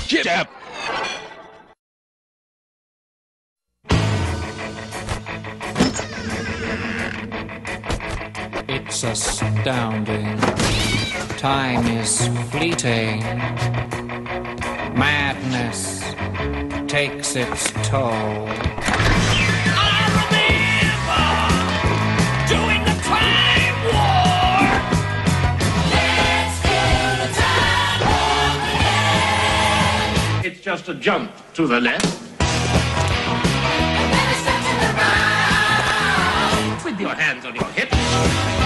Jab. It's astounding. Time is fleeting. Madness takes its toll. I remember doing the time war. Let's do the time war again. It's just a jump to the left. And then a step to the right. With your hands on your hips.